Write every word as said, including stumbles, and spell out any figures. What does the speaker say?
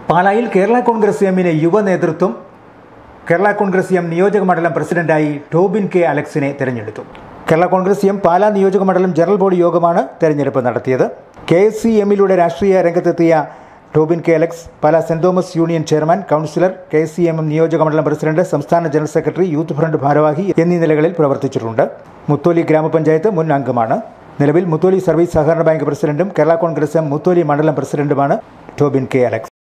പാലായിൽ കേരള കോൺഗ്രസ് എമ്മിനെ യുവ നേതൃത്വം കേരള കോൺഗ്രസ് എം നിയോജക മണ്ഡലം പ്രസിഡന്റായി ടോബിൻ കെ അലക്സിനെ തെരഞ്ഞെടുത്തു. കേരള കോൺഗ്രസ് എം പാലാ നിയോജക മണ്ഡലം ജനറൽ ബോഡി യോഗമാണ് തെരഞ്ഞെടുപ്പ് നടത്തിയത്. കെ എസ് സി എമ്മിലൂടെ രാഷ്ട്രീയ രംഗത്തെത്തിയ Tobin K Alex Pala saint Thomas union chairman, councillor, K S C M നിയോജക മണ്ഡലം പ്രസിഡന്റ്, സംസ്ഥാന ജനറൽ സെക്രട്ടറി, യൂത്ത് ഫ്രണ്ട് ഭാരവാഹി എന്നീ നിലകളിൽ പ്രവർത്തിച്ചിട്ടുണ്ട്. മുത്തോലി ഗ്രാമപഞ്ചായത്ത് മുൻ അംഗമാണ്. നിലവിൽ മുത്തോലി സർവീസ് സഹകരണ ബാങ്ക് പ്രസിഡന്റും കേരള കോൺഗ്രസ് എം മുത്തോലി മണ്ഡലം പ്രസിഡന്റുമാണ് ടോബിൻ കെ അലക്സ്.